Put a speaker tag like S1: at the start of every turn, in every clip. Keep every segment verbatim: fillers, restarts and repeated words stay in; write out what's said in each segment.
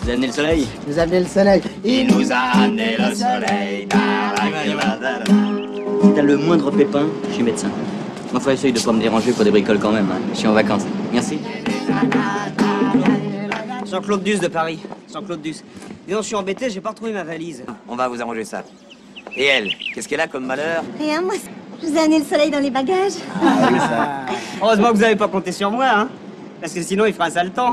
S1: vous a amené le soleil.
S2: Il nous a amené le soleil.
S3: Il nous a amené le soleil.
S1: Si t'as le moindre pépin, je suis médecin. Enfin, essaye de pas me déranger pour des bricoles quand même. Hein. Je suis en vacances. Merci. Jean-Claude Duss de Paris. Jean-Claude Duss. Dis donc, je suis embêté, j'ai pas retrouvé ma valise.
S3: On va vous arranger ça. Et elle, qu'est-ce qu'elle a comme malheur?
S4: Rien, moi, je vous ai amené le soleil dans les bagages.
S1: Ah, oui, ça. Heureusement que vous avez pas compté sur moi, hein. Parce que sinon, il fera un sale temps.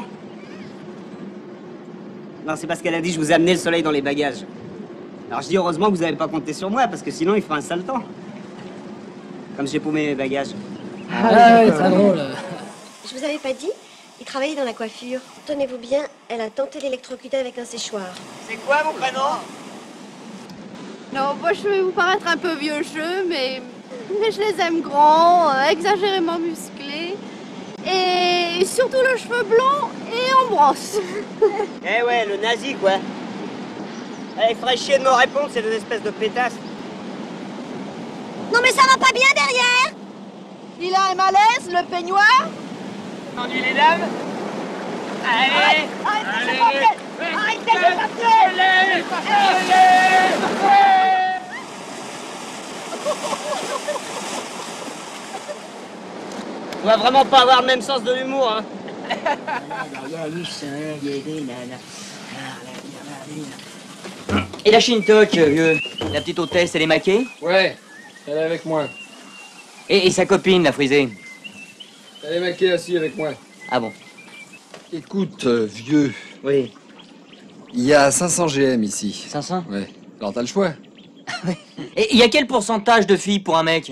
S1: Non, c'est parce qu'elle a dit je vous ai amené le soleil dans les bagages. Alors je dis heureusement que vous avez pas compté sur moi, parce que sinon, il fera un sale temps. Comme j'ai paumé mes bagages.
S2: Ah, ah ouais, très drôle.
S4: Je vous avais pas dit, il travaillait dans la coiffure. Tenez-vous bien, elle a tenté l'électrocuter avec un séchoir.
S1: C'est quoi mon prénom?
S5: Non, moi je vais vous paraître un peu vieux jeu, mais, mais je les aime grands, euh, exagérément musclés, et surtout le cheveu blanc et en brosse.
S1: Eh ouais, le nazi quoi. Eh, il ferait chier de me répondre, c'est des espèces de pétasses.
S4: Non mais ça va pas bien derrière!
S5: Il a un malaise, le peignoir.
S1: Ennuie les dames. Allez,
S5: Arrêtez,
S1: allez,
S5: arrêtez,
S1: allez, on va vraiment pas avoir le même sens de l'humour, hein. Et la Shintok, vieux? La petite hôtesse, elle est maquée?
S2: Ouais, elle est avec moi.
S1: Et, et sa copine, la frisée?
S2: Elle est maquée aussi avec moi.
S1: Ah bon?
S6: Écoute, euh, vieux,
S1: Oui.
S6: il y a cinq cents G M ici.
S1: cinq cents?
S6: Ouais, alors t'as le choix.
S1: Et il y a quel pourcentage de filles pour un mec?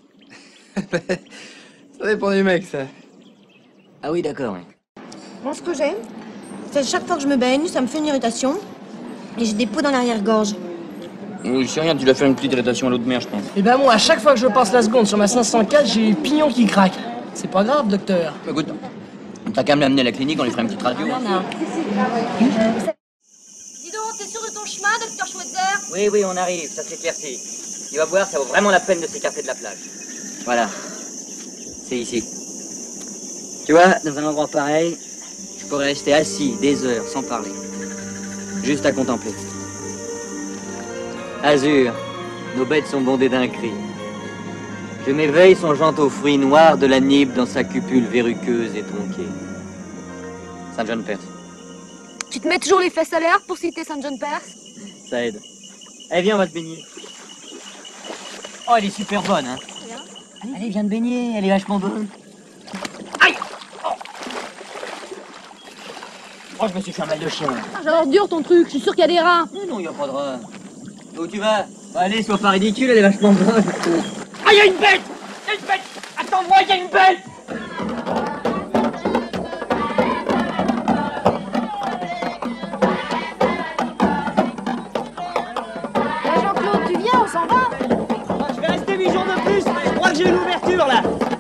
S6: Ça dépend du mec, ça.
S1: Ah oui, d'accord, oui.
S4: Moi, ce que j'ai, c'est chaque fois que je me baigne, ça me fait une irritation. Et j'ai des peaux dans l'arrière-gorge.
S1: Oui, c'est rien, tu dois faire une petite irritation à l'eau de mer, je pense.
S2: Et ben moi, à chaque fois que je passe la seconde sur ma cinq cent quatre, j'ai les pignons qui craquent. C'est pas grave, docteur.
S1: Écoute, t'as qu'à me l'amener à la clinique, on lui fera une petite radio.
S4: Non, non.
S5: Dis donc, t'es sûr de ton chemin, docteur Schweitzer?
S1: Oui, oui, on arrive, ça s'éclaircit. Tu vas voir, ça vaut vraiment la peine de s'écarter de la plage. Voilà. C'est ici. Tu vois, dans un endroit pareil, je pourrais rester assis des heures sans parler. Juste à contempler. Azur, nos bêtes sont bondées d'un cri. Je m'éveille songeant aux fruits noirs de la Nibe dans sa cupule verruqueuse et tronquée. Saint John Perse.
S5: Tu te mets toujours les fesses à l'air pour citer Saint John Perse?
S1: Ça aide. Allez, viens, on va se baigner. Oh, elle est super bonne, hein. Allez, allez, viens te baigner, elle est vachement bonne. Aïe! Oh, oh je me suis fait un mal de chien.
S5: Ah, j'ai l'air dur ton truc, je suis sûr qu'il y a des rats.
S1: Mais non, il n'y a pas de rats. Où tu vas? Allez, sois pas ridicule, elle est vachement bonne. Ah, il y a une bête! Il y a une bête! Attends-moi, il y a une bête!
S5: Jean-Claude, tu viens, on s'en va?
S1: Je vais rester huit jours de plus, mais je crois que j'ai une ouverture là.